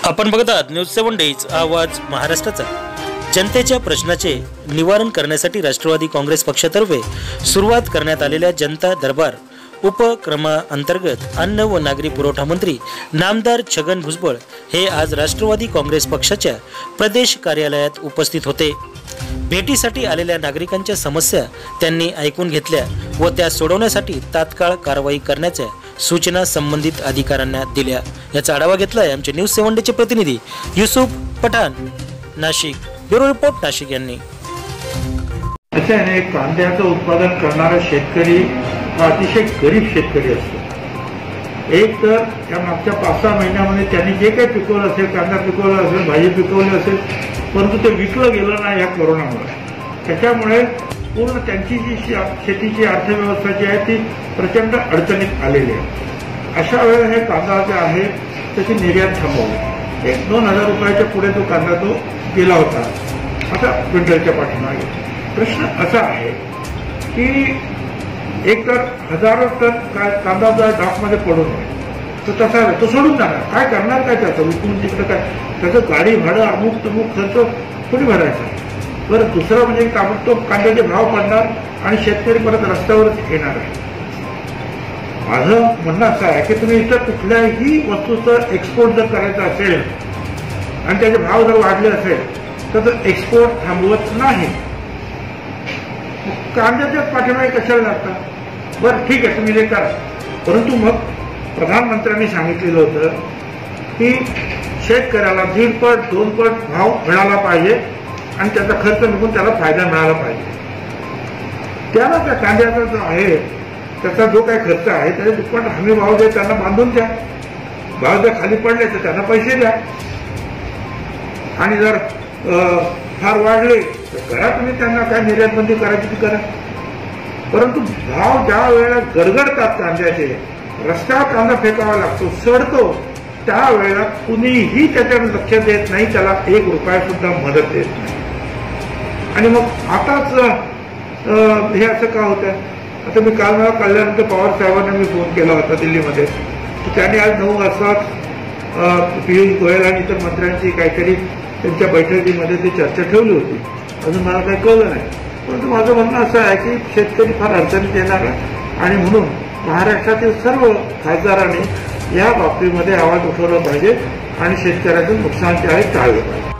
आपण बघत आहात न्यूज 7 डेज आवाज महाराष्ट्राचा। जनतेच्या प्रश्नाचे निवारण करण्यासाठी राष्ट्रवादी काँग्रेस पक्षातर्फे सुरुवात करण्यात आलेल्या जनता दरबार उपक्रमाअंतर्गत अन्न व नागरी पुरवठा मंत्री नामदार छगन भुजबळ हे आज राष्ट्रवादी काँग्रेस पक्षाच्या प्रदेश कार्यालयात उपस्थित होते। भेटीसाठी आलेल्या नागरिकांच्या समस्या त्यांनी ऐकून घेतल्या व त्या सोडवण्यासाठी तात्काळ कारवाई करण्याच्या सूचना संबंधित अधिकाऱ्यांना दिल्या। याचा आढावा घेतलाय आमचे न्यूज 7 डेचे प्रतिनिधी युसुफ पठाण नाशिक। ब्युरो रिपोर्ट नाशिक यांनी। कांद्याचं उत्पादन करणारा शेतकरी हा अतिशय गरीब शेतकरी असतो। एक तर त्या मागच्या 5-6 महिन्यामध्ये त्यांनी जे काही पिकवलं असेल, कांदा पिकवला असेल, भाजी पिकवली असेल, परंतु ते विकलं गेलं नाही या कोरोनामुळे। त्याच्यामुळे पूर्ण त्यांची जी शेतीची अर्थव्यवस्था जी आहे ती प्रचंड अडचणीत आलेली आहे। अशा वेळेला हे कांदा जे आहे त्याची निर्यात थांबवली। 1-2 रुपयाच्या पुढे तो कांदा तो गेला होता आता क्विंटलच्या पाठीमागे। प्रश्न असा आहे की एक तर हजारो टन कांदा जर डॉकमध्ये पडून तो तसा तो सोडून जाणार, काय करणार काय त्याचं विकून तिकडे काय त्याचं गाडी भाडं अमुक तमुक खर्च थोडी भरायचा। बरं दुसरं म्हणजे ताबडतोब कांद्याचे भाव पडणार आणि शेतकरी परत रस्त्यावरच येणार आहे। माझं म्हणणं असं आहे की तुम्ही इतर कुठल्याही वस्तूचं एक्सपोर्ट जर करायचं असेल आणि त्याचे भाव जर वाढले असेल तर एक्सपोर्ट थांबवत नाही। कांद्याच्या पाठीमागे कशाला लागतात? बरं ठीक आहे तुम्ही हे करा, परंतु मग प्रधानमंत्र्यांनी सांगितलेलं होतं की शेतकऱ्याला 1.5 पट 2 पट भाव मिळाला पाहिजे आणि त्याचा खर्च निघून त्याला फायदा मिळाला पाहिजे। त्याला त्या कांद्याचा जो आहे त्याचा जो काही खर्च आहे त्याचे दुप्पट हमी भाव जे त्यांना बांधून द्या। भाव जर खाली पडले तर त्यांना पैसे द्या आणि जर फार वाढले तर करा तुम्ही त्यांना काय निर्यात बंदी करायची ती करा। परंतु भाव ज्या वेळेला गडगडतात कांद्याचे, रस्त्यावर कांदा फेकावा लागतो, सडतो, त्यावेळेला कुणीही त्याच्याकडे लक्ष देत नाही, त्याला 1 रुपया सुद्धा मदत देत नाही। आणि मग आताच हे असं का होतं? आता मी काल मला कळल्यानंतर पवार साहेबांना मी फोन केला होता दिल्लीमध्ये, तर त्यांनी आज 9 वाजता पियुष गोयल आणि इतर मंत्र्यांची काहीतरी त्यांच्या बैठकीमध्ये ती चर्चा ठेवली होती। अजून मला काही कळलं नाही, परंतु माझं म्हणणं असं आहे की शेतकरी फार अडचणीत येणार आहे आणि म्हणून महाराष्ट्रातील सर्व खासदारांनी या बाबतीमध्ये आवाज उठवला पाहिजे आणि शेतकऱ्याचं नुकसान जे आहे टाळलं पाहिजे।